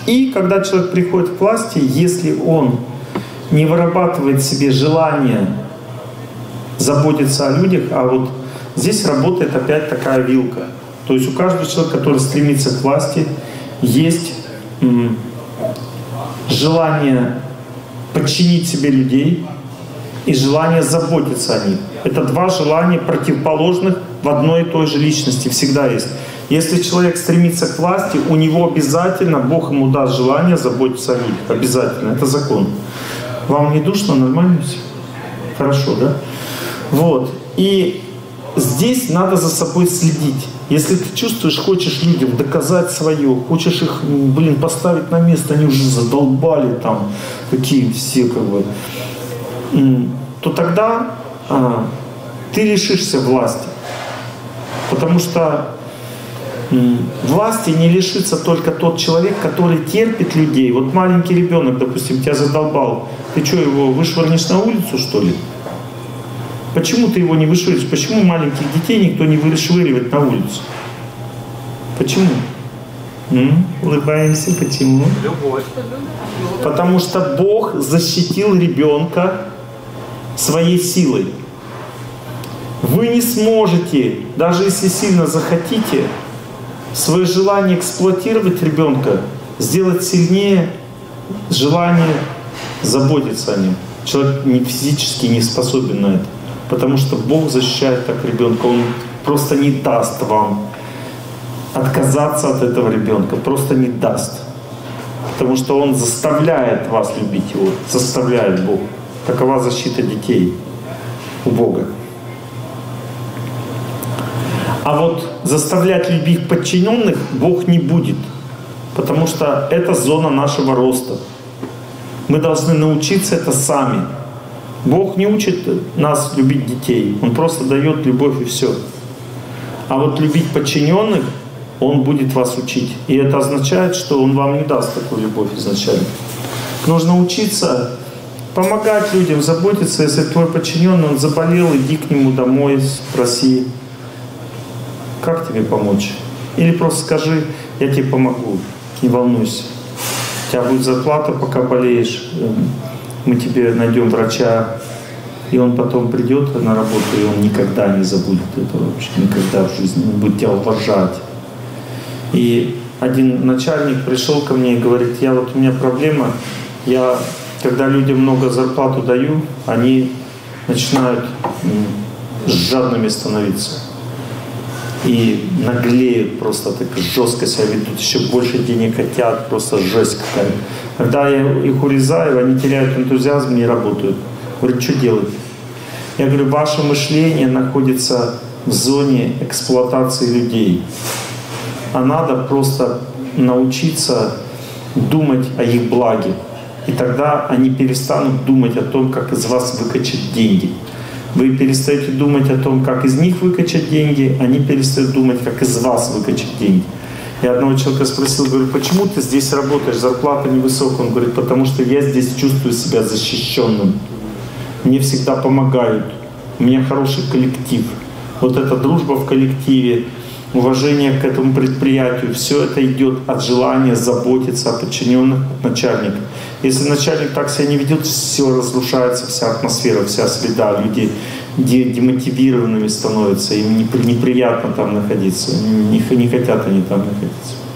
И когда человек приходит к власти, если он не вырабатывает в себе желание заботиться о людях, а вот здесь работает опять такая вилка. То есть у каждого человека, который стремится к власти, есть желание подчинить себе людей и желание заботиться о них. Это два желания противоположных в одной и той же личности всегда есть. Если человек стремится к власти, у него обязательно Бог ему даст желание заботиться о людях. Обязательно. Это закон. Вам не душно? Нормально все? Хорошо, да? Вот. И здесь надо за собой следить. Если ты чувствуешь, хочешь людям доказать свое, хочешь их, поставить на место, они уже задолбали там, такие все как бы, то тогда ты лишишься власти. Потому что власти не лишится только тот человек, который терпит людей. Вот маленький ребенок, допустим, тебя задолбал. Ты что, его вышвырнешь на улицу, что ли? Почему ты его не вышвыриваешь? Почему маленьких детей никто не вышвыривает на улицу? Почему? Улыбаемся. Почему? Любовь. Потому что Бог защитил ребенка своей силой. Вы не сможете, даже если сильно захотите, свое желание эксплуатировать ребенка сделать сильнее желание заботиться о нем. Человек физически не способен на это. Потому что Бог защищает так ребенка. Он просто не даст вам отказаться от этого ребенка. Просто не даст. Потому что Он заставляет вас любить его. Заставляет Бог. Такова защита детей у Бога. А вот заставлять любить подчиненных Бог не будет. Потому что это зона нашего роста. Мы должны научиться это сами. Бог не учит нас любить детей. Он просто дает любовь и все. А вот любить подчиненных Он будет вас учить. И это означает, что Он вам не даст такую любовь изначально. Нужно учиться помогать людям, заботиться. Если твой подчиненный, он заболел, иди к нему домой, спроси, как тебе помочь. Или просто скажи, я тебе помогу, не волнуйся. У тебя будет зарплата, пока болеешь. Мы тебе найдем врача, и он потом придет на работу, и он никогда не забудет этого вообще, никогда в жизни. Он будет тебя уважать. И один начальник пришел ко мне и говорит, у меня проблема, когда людям много зарплату даю, они начинают жадными становиться. И наглеют просто, так жестко себя ведут, еще больше денег хотят, просто жесть какая-то. Когда я их урезаю, они теряют энтузиазм, не работают. Говорят, что делать? Я говорю, ваше мышление находится в зоне эксплуатации людей. А надо просто научиться думать о их благе. И тогда они перестанут думать о том, как из вас выкачать деньги. Вы перестаете думать о том, как из них выкачать деньги, они перестают думать, как из вас выкачать деньги. Я одного человека спросил, говорю, почему ты здесь работаешь, зарплата невысокая? Он говорит, потому что я здесь чувствую себя защищенным. Мне всегда помогают, у меня хороший коллектив. Вот эта дружба в коллективе, уважение к этому предприятию, все это идет от желания заботиться о подчиненных, от начальника. Если начальник так себя не ведет, все разрушается, вся атмосфера, вся среда, люди демотивированными становятся, им неприятно там находиться, не хотят они там находиться.